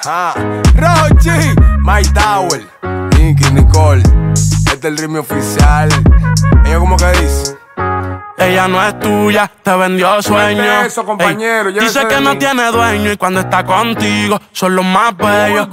Rochi, My Tower, Nicky, Nicole. Este es el ritmo oficial. Ella como que dice: ella no es tuya, te vendió sueño. Eso, compañero, dice que no tiene dueño y cuando está contigo son los más bellos.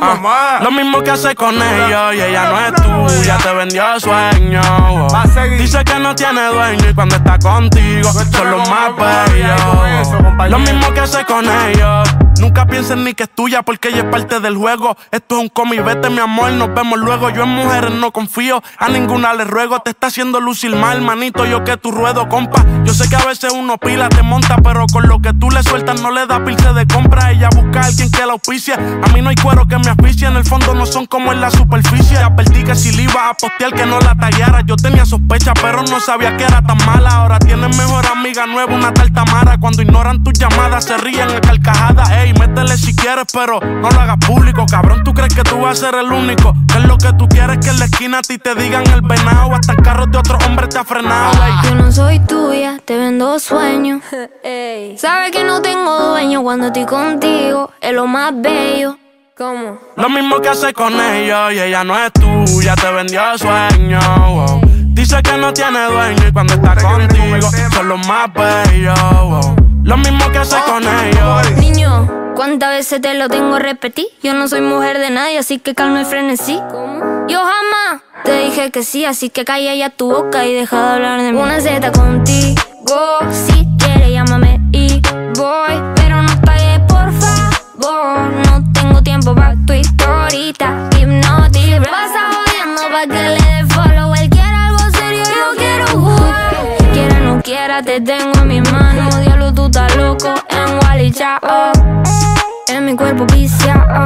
Lo mismo que hace con ellos y ella no es tuya, te vendió sueño. Dice que no tiene dueño y cuando está contigo son los más bellos. Lo mismo que hace con ellos. Nunca pienses ni que es tuya porque ella es parte del juego. Esto es un cómic, vete mi amor, nos vemos luego. Yo en mujeres no confío, a ninguna le ruego. Te está haciendo lucir mal, manito, yo que tu ruedo, compa. Yo sé que a veces uno pila, te monta, pero con lo que tú le sueltas no le da pilce de compra. Ella busca a alguien que la auspicie. A mí no hay cuero que me asfixie, en el fondo no son como en la superficie. Advertí que si le iba a postear que no la tallara. Yo tenía sospecha, pero no sabía que era tan mala. Ahora tienes mejor amiga nueva, una tal Tamara. Cuando ignoran tus llamadas se ríen a carcajadas. Ey, métele si quieres, pero no lo hagas público. Cabrón, tú crees que tú vas a ser el único. Que es lo que tú quieres, que en la esquina a ti te digan el venado. Hasta el carro de otro hombre te ha frenado. Yo no soy tuya, te vendo sueños. Sabes que no tengo dueño cuando estoy contigo. Es lo más bello. ¿Cómo? Lo mismo que hace con ellos y ella no es tuya, te vendió sueño. Dice que no tiene dueño y cuando está contigo son los más bellos. Lo mismo que hace con ellos. Niño, ¿cuántas veces te lo tengo a repetir? Yo no soy mujer de nadie, así que calma y frenesí. ¿Cómo? Yo jamás te dije que sí, así que calla ya tu boca y deja de hablar de mí. Una Z contigo, si quieres llámame y voy, pero no pagues por favor. No tengo tiempo pa' tu historita, hipnotic. Pasa jodiendo pa' que le dé follow. Él quiere algo serio, yo quiero jugar. Quiera o no quiera, te tengo en mis manos. Diablo, tú estás loco en Wally, chao. En mi cuerpo viciado,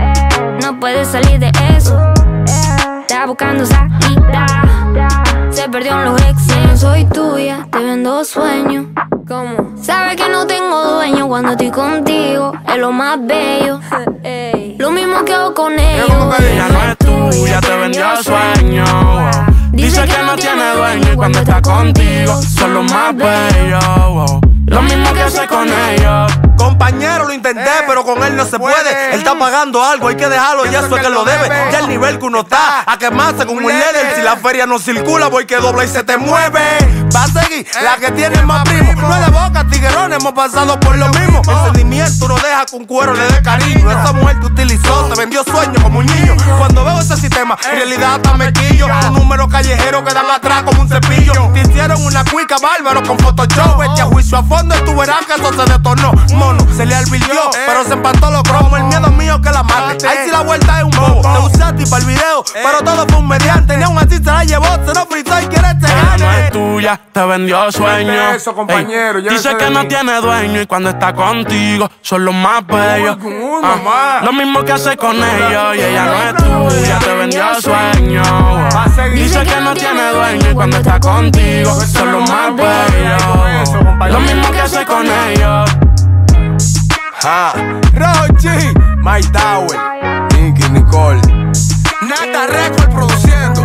no puedes salir de eso. Está buscando salida, se perdió en los ex. No soy tuya, te vendo sueños. ¿Cómo? Sabes que no tengo dueño cuando estoy contigo. Es lo más bello. Lo mismo que hago con ellos. Ella no es tuya, te vendió sueño. Dice que no tiene dueño y cuando está contigo son los más bellos. Lo mismo que hace con ellos. Compañero, lo intenté, pero con él no se puede. Él está pagando algo, hay que dejarlo, ya eso es que lo debe. Ya el nivel que uno está, a quemarse como un líder. Si la feria no circula, voy que dobla y se te mueve. Va a seguir la que tiene más primo. No es de boca, tiguerones, hemos pasado por lo mismo. El sentimiento no deja que un cuero le dé cariño. Esa mujer te utilizó, te vendió sueños como un niño. Cuando veo ese sistema, en realidad hasta me quillo. Un número callejero que dan atrás como un cepillo. Te hicieron una cuica bárbaro con Photoshop. Vete a juicio a fondo y tú verás que eso se detornó. Mono, se le advirtió, pero se empató los cromos. El miedo mío que la mate. Ahí sí la vuelta es un bobo. Te usé a ti para el video, pero todo fue un mediante. Ni aún así se la llevó, se lo fritó y quiere este gane. No es tuya, te vendió sueño. Eso, compañero. Dice que no tiene dueño y cuando está contigo son los más bellos. Lo mismo que hace con ellos y ella no es tuya, te vendió sueño. Dice que no tiene dueño y cuando está contigo son los más bellos. Lo mismo que hace con ellos. Rochi, My Tower, Nicky, Nicole. Nata Record produciendo.